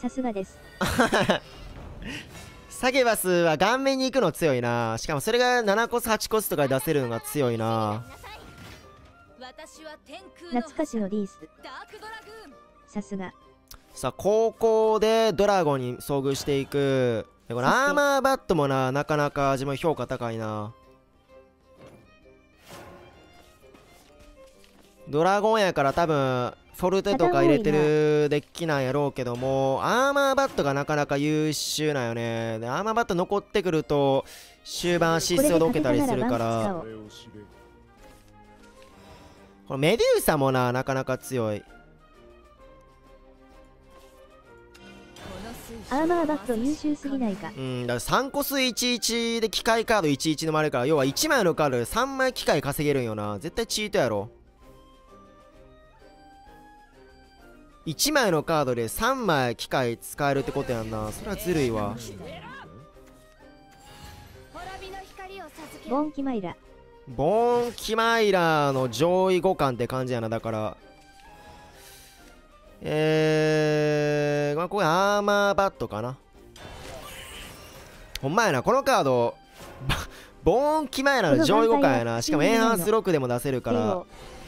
さすがです。 サケバスは顔面に行くの強いな。しかもそれが7コス8コスとかで出せるのが強いな。 懐かしのリース。さすが。 さあ高校でドラゴンに遭遇していく。でこのアーマーバットもなかなか自分評価高いな。ドラゴンやから多分フォルテとか入れてるデッキなんやろうけども、アーマーバットがなかなか優秀なんよね。でアーマーバット残ってくると終盤アシストをどけたりするから、このメデューサもなかなか強い。 アーマーバット優秀すぎないか。 だから3コス11で機械カード11のもあるから、要は1枚のカードで3枚機械稼げるんよな。絶対チートやろ。1枚のカードで3枚機械使えるってことやんな。それはずるいわ。 ボンキマイラ。 ボンキマイラの上位互換って感じやな。だからまあこれアーマーバットかな。ほんまやな、このカードボーンキマイラの上位互換やな。しかもエンハンス6でも出せるから。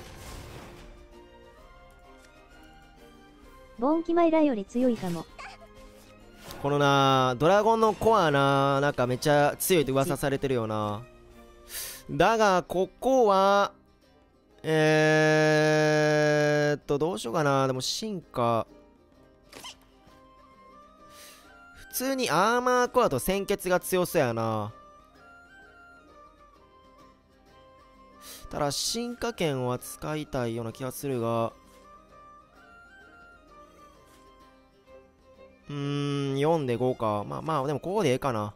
ボンキマイラより強いかも。 このなドラゴンのコアなんかめっちゃ強いと噂されてるよな。だがここはどうしようかな。でも進化普通にアーマーコアと鮮血が強そうやな。ただ進化剣は使いたいような気がするが、4で5か。まあでもここでええかな。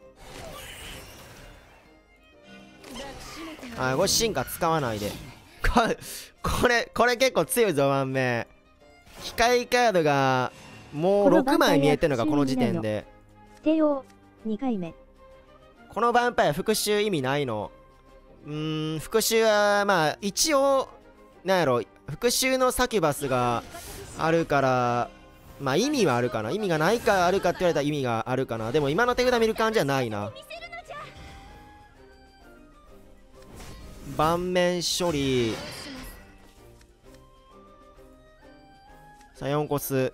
これ進化使わないで。これ結構強いぞ。盤面機械カードがもう6枚見えてるのかこの時点で。 帝王2回目。 このヴァンパイア復讐意味ないの。復讐はまあ一応なんやろ、復讐のサキュバスがあるからまあ意味はあるかな。意味がないかあるかって言われたら意味があるかな。でも今の手札見る感じはないな。盤面処理さあ4コス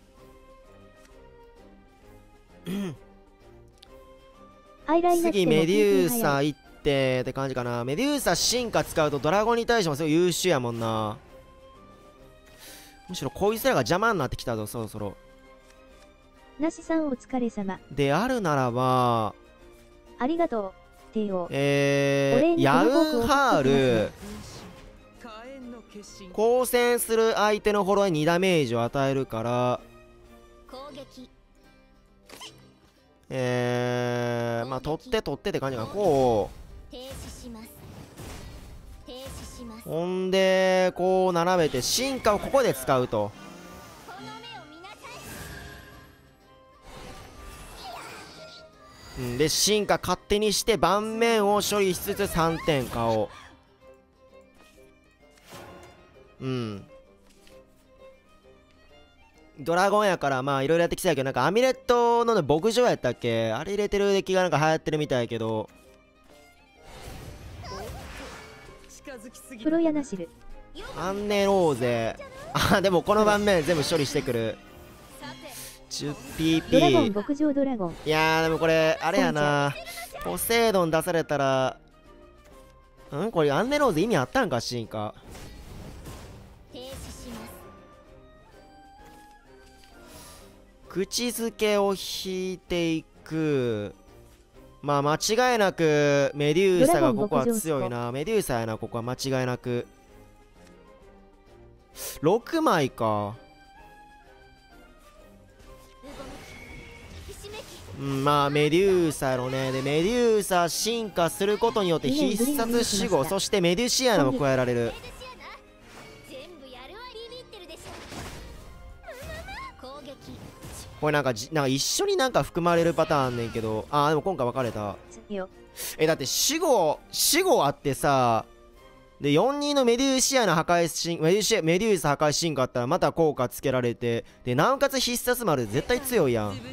次メデューサ行ってって感じかな。メデューサ進化使うとドラゴンに対してもすごい優秀やもんな。むしろこいつらが邪魔になってきたぞ。そろそろなしさんお疲れ様であるならばありがとう帝王。 ヤウンハール交戦する相手のフォロワーに2ダメージを与えるからまあ取ってって感じかな。こうほんでこう並べて進化をここで使うと。で進化勝手にして盤面を処理しつつ3点買おう。ドラゴンやからまあいろいろやってきたけど、なんかアミュレットの牧場やったっけ、あれ入れてるデッキがなんか流行ってるみたいやけど。 プロヤナシルアンネローゼでもこの盤面全部処理してくる。10PP ドラゴン牧場ドラゴン。 いやーでもこれあれやな、ポセイドン出されたらこれアンネローゼ意味あったんか。進化口づけを引いていく。まあ間違いなくメデューサがここは強いな。メデューサやなここは間違いなく。6枚か。まあメデューサやろね。でメデューサ進化することによって必殺守護、そしてメデュシアナも加えられる。これなんか一緒になんか含まれるパターンあんねんけど、でも今回分かれた。だって守護あってさ、 で42のメデューシアの破壊進メデュース破壊進化あったらまた効果つけられて、でなおかつ必殺丸絶対強いやん。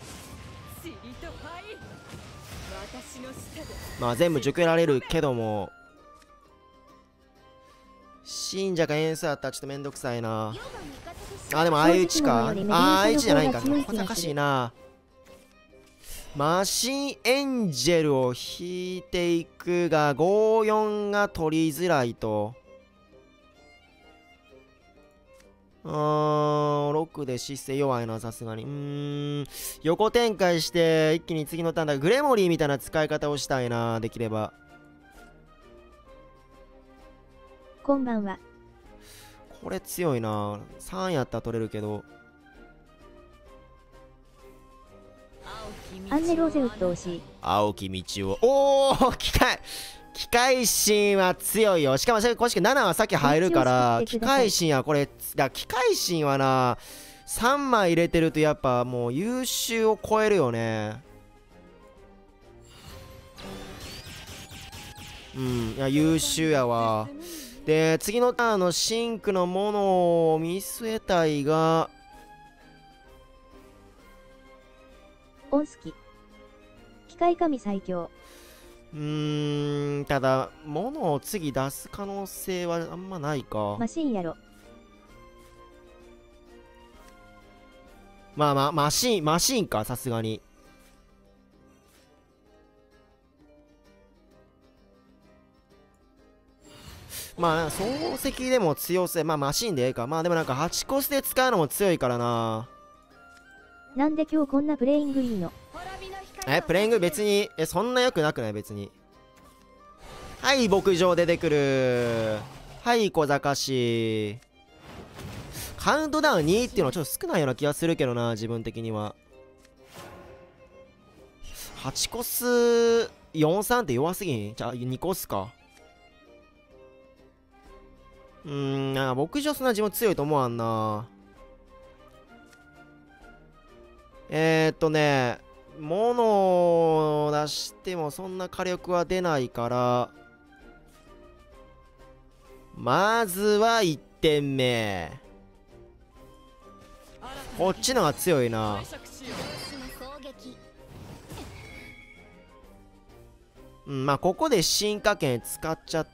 まあ全部熟られるけども、信者か演奏やったらちょっとめんどくさいな。あ、でも相打ちか。相打ちじゃないんか。小賢しいな。マシンエンジェルを引いていくが54が取りづらいと。6で姿勢弱いな、さすがに。横展開して一気に次のターンだ。グレモリーみたいな使い方をしたいな、できれば。 こんばんは。 これ強いな。3やったら取れるけど。 アンネローゼウッド惜しい。 青き道を。おお、機械神は強いよ。しかも公式7はさっき入るから、機械神はこれ、機械神はな、3枚入れてるとやっぱもう優秀を超えるよね。いや優秀やわ。で次のターンのシンクのものを見据えたいが、 オンスキ機械神最強。 ただ物を次出す可能性はあんまないか。 マシンやろ。 まあマシンか、さすがに。まあ漱石でも強せ、まあマシンでええか。まあでもなんか8コスで使うのも強いからな。 なんで今日こんなプレイングいいの？ プレイング別にそんな良くなくない？別に。はい牧場出てくる。はい小賢し。カウントダウン2っていうのはちょっと少ないような気がするけどな、自分的には。8コス43って弱すぎん？じゃあ2コスか。牧場そんな自分強いと思わんな。物を出してもそんな火力は出ないから、まずは1点目。こっちのが強いな。まあここで進化権使っちゃって、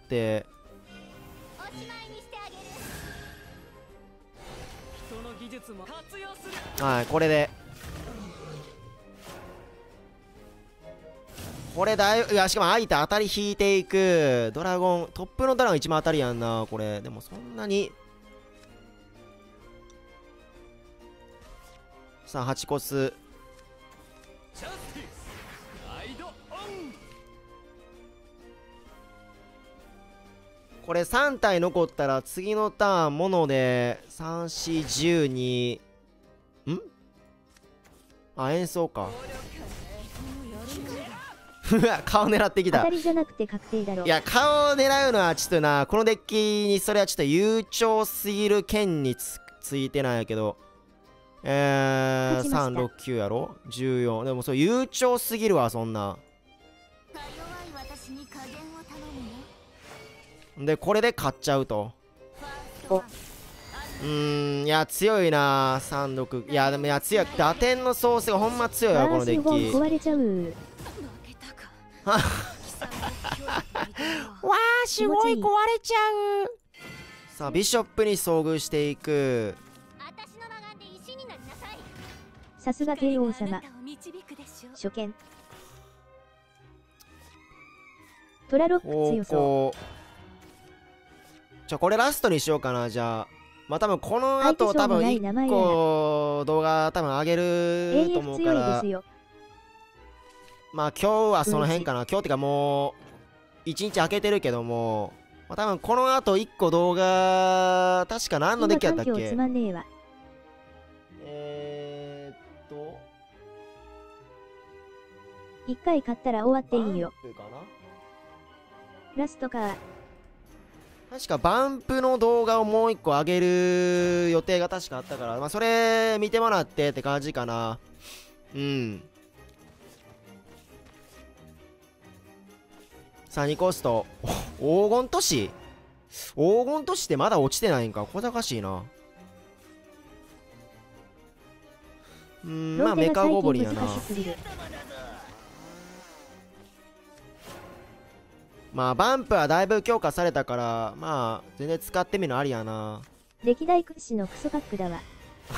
はい、これでこれだいぶ、いやしかも相手当たり引いていく。ドラゴントップのドラゴン一番当たりやんなこれ。でもそんなに。さあ8コス。これ3体残ったら次のターンモノで3410に演奏か。うわ顔狙ってきた。 当たりじゃなくて確定だろ。 いや顔を狙うのはちょっとな、このデッキにそれはちょっと悠長すぎる剣についてないやけど、369やろ14。でもそう悠長すぎるわそんな。でこれで勝っちゃうと。いや強いな36。いやでもいや強い。打点のソースがほんま強いわこのデッキ。 壊れちゃう。 わーすごい壊れちゃう。さあビショップに遭遇していく。 さすが帝王様。初見トラロック強そう。 これラストにしようかな。じゃあまあ多分この後多分1個動画多分上げると思うから、まあ今日はその辺かな。今日ってかもう1日空けてるけども、まあ、多分この後1個動画確か何のデッキやったっけ。 1回買ったら終わっていいよ。ラストか。 確かバンプの動画をもう1個上げる予定が確かあったから、まあそれ見てもらってって感じかな。さあ2コスト黄金都市黄金都市ってまだ落ちてないんか。小賢しいな。まあメカゴブリンやな。まあバンプはだいぶ強化されたから、まあ全然使ってみるのありやな。 歴代屈指のクソバックだわ。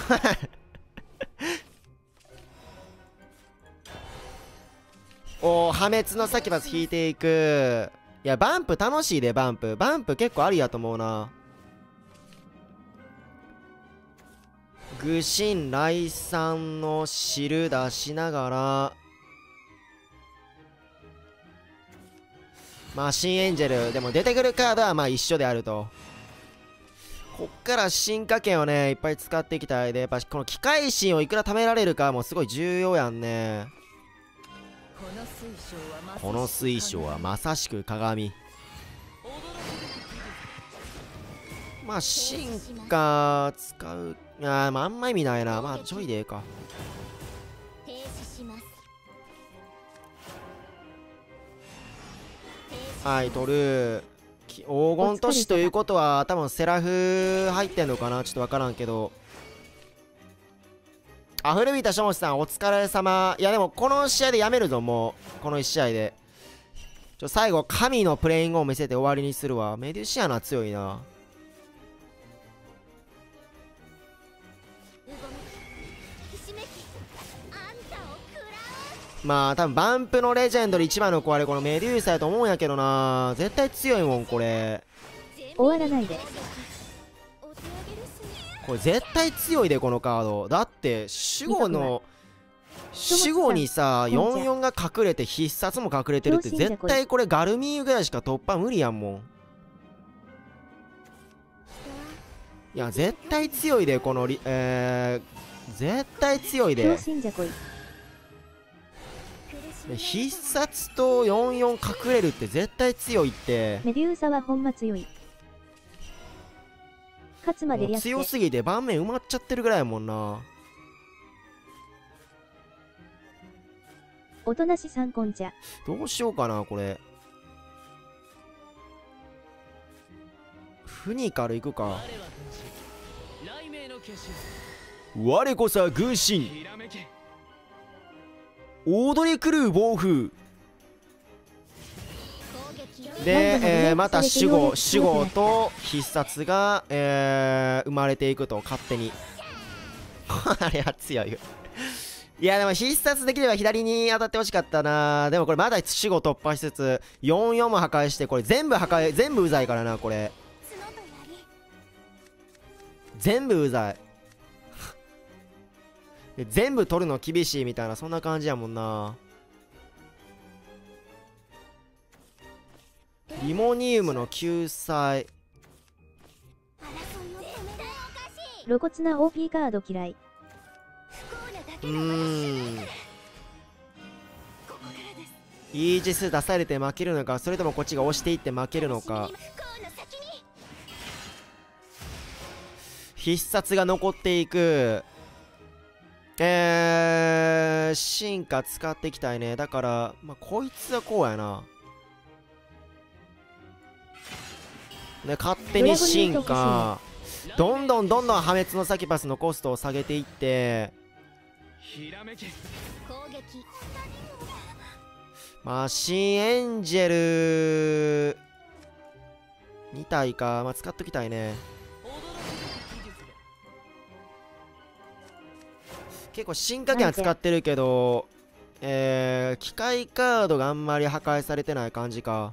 おー、破滅のサキュバス引いていく。いやバンプ楽しいで。バンプ結構ありやと思うな。愚神来産の汁出しながら、まあ新エンジェルでも出てくるカードはまあ一緒であると。こっから進化権をねいっぱい使っていきたいで、やっぱこの機械神をいくら貯められるかもすごい重要やんね。この水晶はまさしく鏡。まあ進化使う、まああんま意味ないな。まあちょいでええか。はい取る。黄金都市ということは多分セラフ入ってんのかな、ちょっと分からんけど。あ、古びたしょもしさんお疲れ様。いやでもこの試合でやめるぞ、もうこの1試合で。最後神のプレイングを見せて終わりにするわ。メデュシアナ強いな。まあ多分バンプのレジェンドで一番の子はこのメデューサやと思うんやけどな。絶対強いもんこれ。 終わらないで。 これ絶対強いでこのカード。だって守護にさ44が隠れて必殺も隠れてるって、絶対これガルミーユぐらいしか突破無理やんもん。いや絶対強いでこの絶対強いで。必殺と44隠れるって絶対強いって。 メデューサはほんま強い。勝つまでやって。 強すぎて盤面埋まっちゃってるぐらいやもんな。 おとなし三根茶。 どうしようかなこれ。フニカルいくか。我こそは軍神。踊り狂う暴風で、また守護と必殺が、生まれていくと勝手に。あれは強いよ。いやでも必殺できれば左に当たってほしかったな。でもこれまだ守護突破しつつ44も破壊して、これ全部うざいからな。これ全部うざい。全部取るの厳しいみたいな、そんな感じやもんな。リモニウムの救済。 露骨な OP カード嫌い。 イージス出されて負けるのか、それともこっちが押していって負けるのか。必殺が残っていく。進化使っていきたいね。だから、まあ、こいつはこうやな。で、勝手に進化。どんどん破滅のサキュパスのコストを下げていって、まあ、新エンジェル2体か。まあ、使っときたいね。結構進化権は使ってるけど、機械カードがあんまり破壊されてない感じか。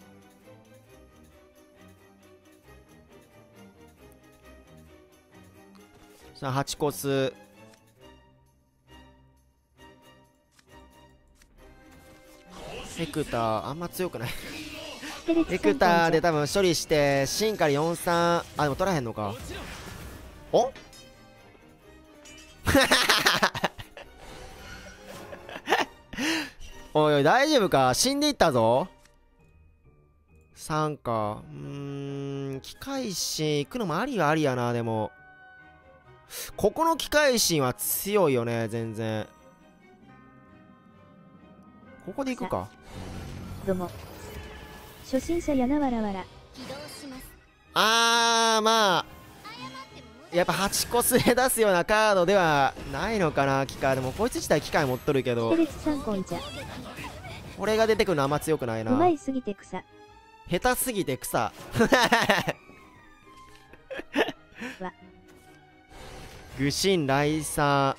さあ8コス。エクターあんま強くない。エクターで多分処理して進化で43。あでも取らへんのか。おおいおい大丈夫か。死んでいったぞ。3か。機械神行くのもありはありやな。でもここの機械神は強いよね。全然ここで行くか。 どうも初心者やな。わらわら。 まあやっぱ8個末出すようなカードではないのかな。機械でもこいつ自体機械持っとるけど、 テレスさんこんちゃ。 これが出てくるのあんま強くないな。 うまいすぎて草。 下手すぎて草わ愚神来さ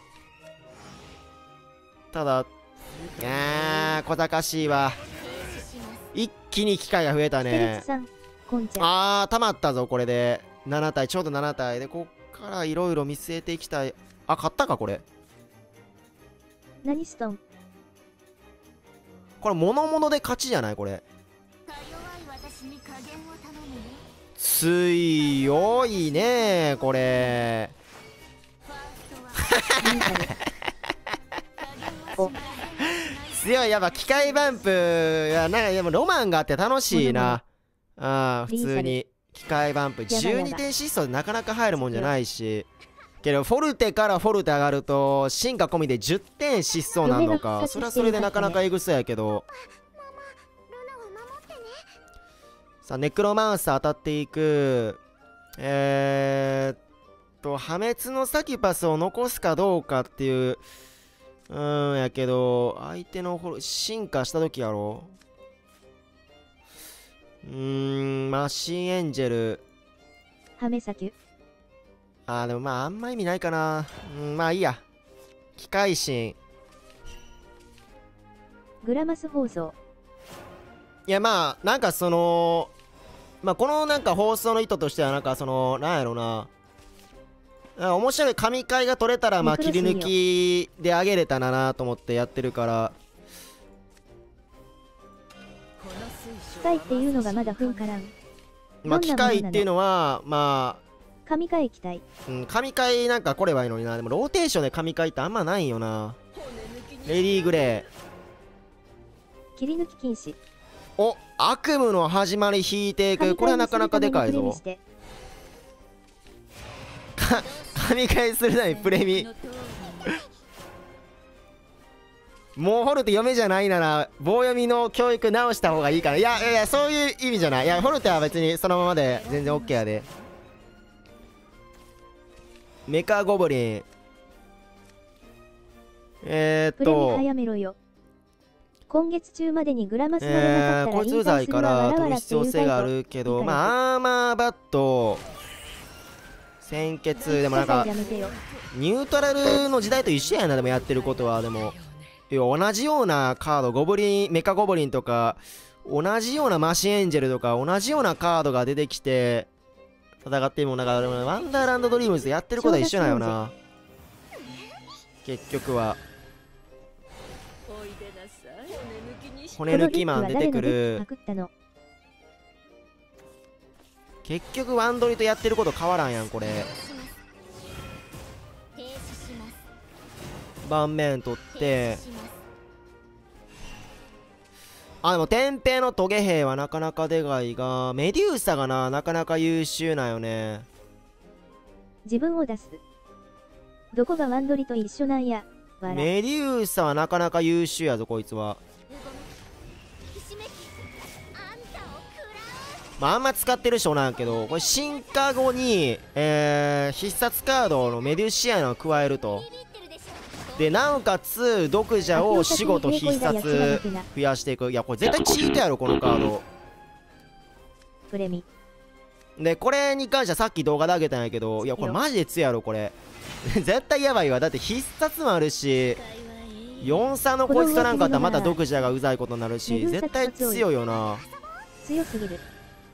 ただ小賢しいわ。一気に機械が増えたテレねス。さんこんちゃ。 溜まったぞこれで7体、ちょうど7体で、こっからいろいろ見据えていきたい。勝ったかこれ。 何ストン。 これ物々で勝ちじゃないこれ。強いねこれ。強い。やっぱ機械バンプやなんかでもロマンがあって楽しいな。普通に機械バンプ12点疾走でなかなか入るもんじゃないし、けどフォルテからフォルテ上がると進化込みで10点疾走なんのか。それはそれでなかなかエグそうやけど。さあネクロマンサー当たっていく。破滅のサキュパスを残すかどうかっていうやけど、相手の進化した時やろ。マシンエンジェル。 ハメサキュ。 でもあんま意味ないかな。まあいいや。機械神。 グラマス放送。 いやなんかこのなんか放送の意図としてはなんかなんやろな。面白い神回が取れたら切り抜きであげれたらなと思ってやってるから。 機械っていうのがまだふんからん。 機械っていうのは神回機体。 神回なんか来ればいいのにな。でもローテーションで神回ってあんまないよな。レディーグレー。 切り抜き禁止。 悪夢の始まり引いていく。これはなかなかでかいぞ。神回するなにプレミ。もうフォルテ嫁じゃないなら棒読みの教育直した方がいいかな。いやそういう意味じゃない。いやフォルテは別にそのままで全然 OK やで。メカゴブリン。 プレミ早めろよ。今月中までにグラマス乗れなかったらこいつうざいから取る必要性があるけど、アーマーバット鮮血でもなんかニュートラルの時代と一緒やな。でもやってることはでも同じようなカード、ゴブリンメカゴブリンとか同じようなマシンエンジェルとか同じようなカードが出てきて戦ってもなんかワンダーランドドリームズでやってることは一緒なんよな結局は。骨抜きマン出てくる。結局ワンドリとやってること変わらんやんこれ。盤面取ってでも天平のトゲ兵はなかなかでかいが、メデューサがなかなか優秀なんよね。 自分を出す。どこがワンドリと一緒なんや。 メデューサはなかなか優秀やぞこいつは。あんま使ってる人なんやけど、これ進化後に、必殺カードのメデューシアンを加えると。でなおかつ毒蛇を死後と必殺増やしていく。いやこれ絶対チートやろこのカード。 プレミでこれに関してはさっき動画であげたんやけど、いやこれマジで強いやろこれ絶対やばいわ。だって必殺もあるし43のこいつとなんかあったらまた毒蛇がうざいことになるし、絶対強いよな。 強すぎる。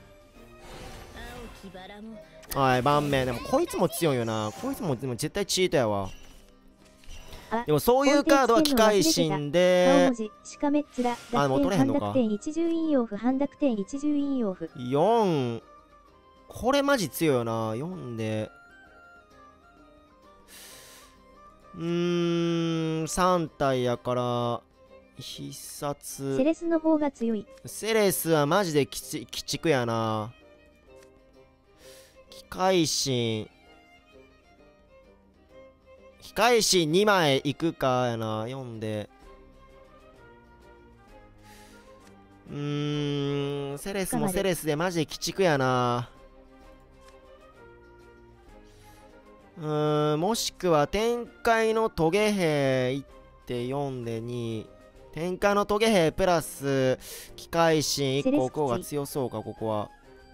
盤面でもこいつも強いよな。こいつもでも絶対チートやわ。でもそういうカードは機械神ででも取れへんのか。4これマジ強いよな。4で3体やから必殺。 セレスの方が強い。 セレスはマジで鬼畜やな。機械神2枚いくかやな。4でセレスもセレスでマジで鬼畜やな。 もしくは天界のトゲ兵1.4で2、天界のトゲ兵プラス機械神1個置く方が強そうか、ここは。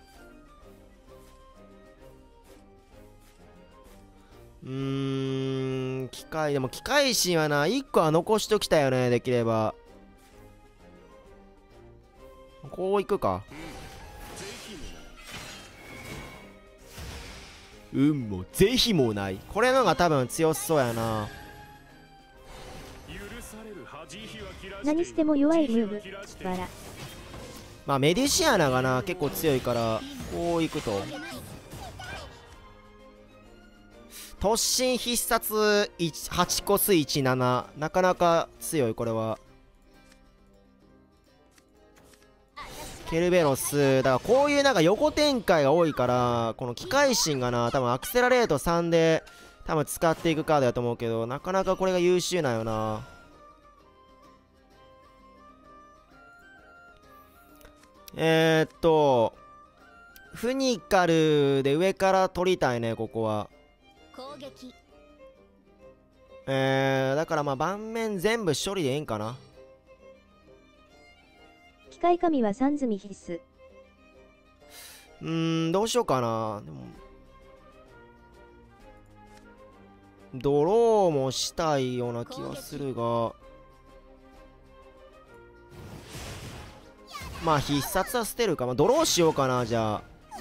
機械、でも機械神はな、1個は残しときたいよね、できれば。こういくか。運も是非もない。これのが多分強そうやな。 何しても弱いムーブバラ。 まあメディシアナがな結構強いから、こういくと突進必殺8コス17、なかなか強い。これはケルベロスだから、こういうなんか横展開が多いから、この機械神がな多分アクセラレート3で多分使っていくカードやと思うけど、なかなかこれが優秀なんよな。フニカルで上から取りたいね、ここは。 攻撃。 だからまあ盤面全部処理でええんかな。 機械神は3積み必須。 どうしようかな。でもドローもしたいような気はするが、まあ必殺は捨てるか。まあドローしようかな、じゃ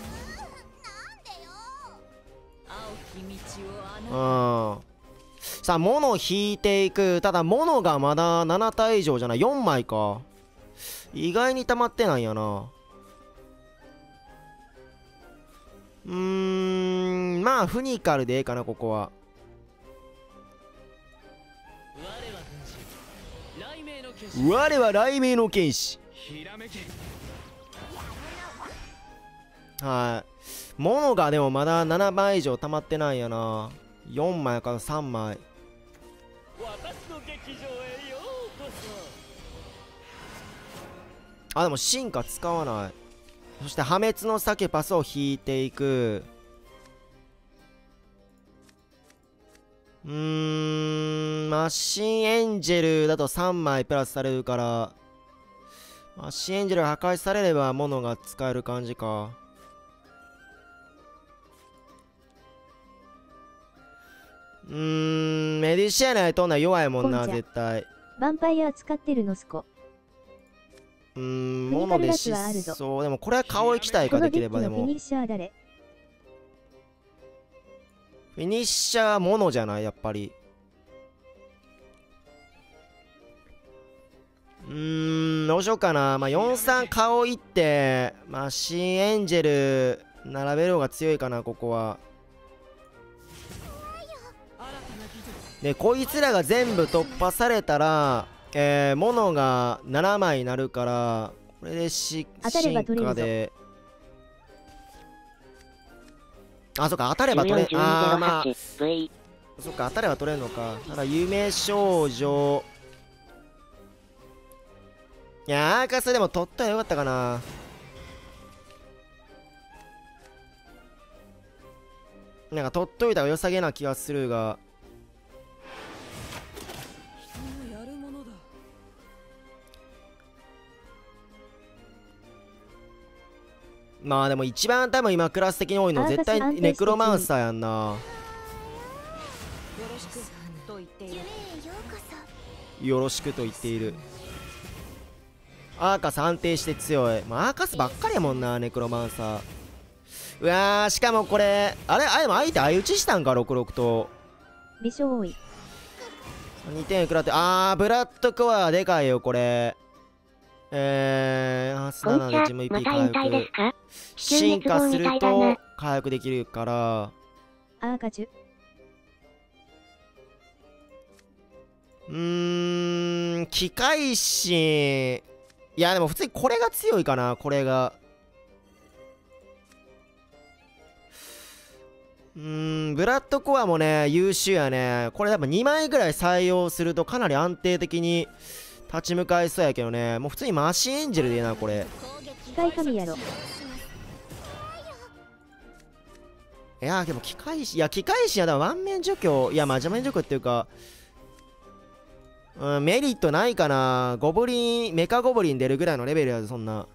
あ。さあ物引いていく。ただ物がまだ7体以上じゃない、4枚か。意外に溜まってないんやな。まあフニカルでええかな、ここは。我は雷鳴の剣士。はい。物がでもまだ7枚以上溜まってないんやな。4枚から3枚。あ、でも進化使わない。そして破滅のサケパスを引いていく。マシンエンジェルだと3枚プラスされるから、マシンエンジェルが破壊されれば物が使える感じか。メディシアナで飛んだら弱いもんな、絶対。 ヴァンパイア使ってるのすこ。 物でしそう。でもこれは顔行きたいか、できれば。でもフィニッシャー誰？ フィニッシャーは物じゃない、やっぱり。どうしようかな。まあ4-3顔いってマシンエンジェル並べる方が強いかな、ここは。でこいつらが全部突破されたら物が7枚になるから、これで進化で、あ、そっか、当たれば取れ、あー、まあそっか、当たれば取れるのか。ただ夢少女、いやー、アーカスでも取ったらよかったかな。なんか取っといた方が良さげな気がするが、まあでも一番多分今クラス的に多いの絶対ネクロマンサーやんな。よろしくと言っている。アーカス安定して強い。まあアーカスばっかりやもんな、ネクロマンサー。うわー、しかもこれあれ、でも相手相打ちしたんか、66と美少多い。 2点食らって、ブラッドコアでかいよこれ。7で GMP 回復、進化すると回復できるから。 アーカチュ機械神、いやでも普通にこれが強いかな、これが。ブラッドコアもね優秀やね。これ多分2枚ぐらい採用するとかなり安定的に立ち向かいそうやけどね。もう普通にマシンエンジェルでいいな、これ。 機械神やろ。 いやでも機械師、いや機械師やだワン面除去、いやマジ面除去っていうか、メリットないかな。ゴブリン、メカゴブリン出るぐらいのレベルやぞそんな。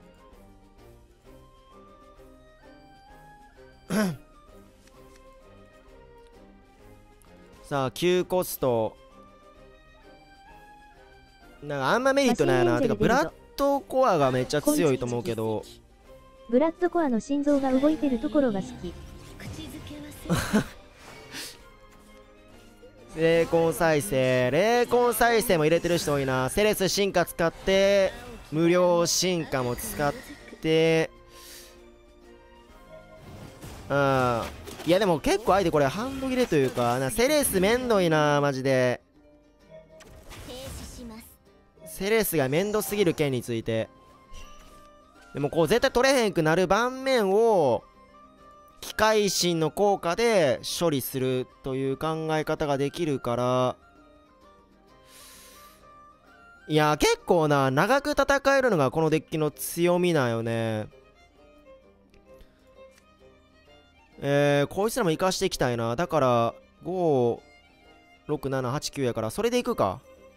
さあ9コスト、なんかあんまメリットないよな。てかブラッドコアがめっちゃ強いと思うけど、 ブラッドコアの心臓が動いてるところが好き。 霊魂再生、霊魂再生も入れてる人多いな。セレス進化使って無料進化も使って、いやでも結構相手これハンド切れというかな。セレスめんどいなマジで。セレスがめんどすぎる件について。でもこう絶対取れへんくなる盤面を機械心の効果で処理するという考え方ができるから、いや結構な長く戦えるのがこのデッキの強みなんよね。こいつらも生かしていきたいな。だから5、6、7、8、9やからそれでいくか。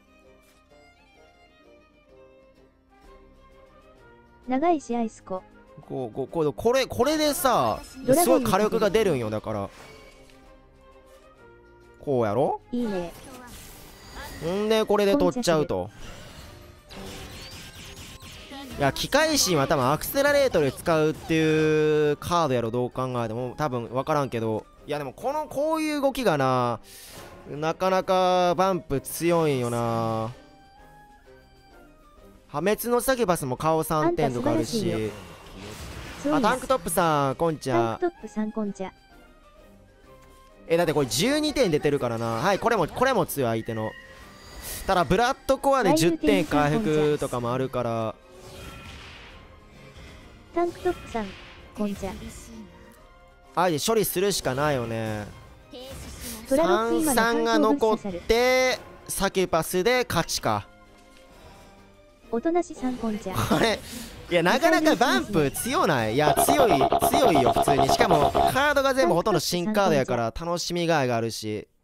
長いしアイスコ。 これでさ、すごい火力が出るんよ。だからこうやろ。 いいね。 んでこれで取っちゃうと。いや機械心は多分アクセラレートで使うっていうカードやろ。どう考えても多分分からんけど、いやでもこういう動きがなかなかバンプ強いんよな。破滅のサキュバスも顔3点とかあるし。あ、タンクトップさんこんちゃ。 タンクトップさんこんちゃ。 だってこれ12点出てるからな。はい、これも強い相手の。ただブラッドコアで10点回復とかもあるから、 タンクトップさんこんちゃ。 あえて処理するしかないよね。 3、 3が残ってサキュパスで勝ちか。 おとなしさんこんちゃ。 これいやなかなかバンプ強ない。いや強いよ普通に。しかもカードが全部ほとんど新カードやから楽しみがいがあるし。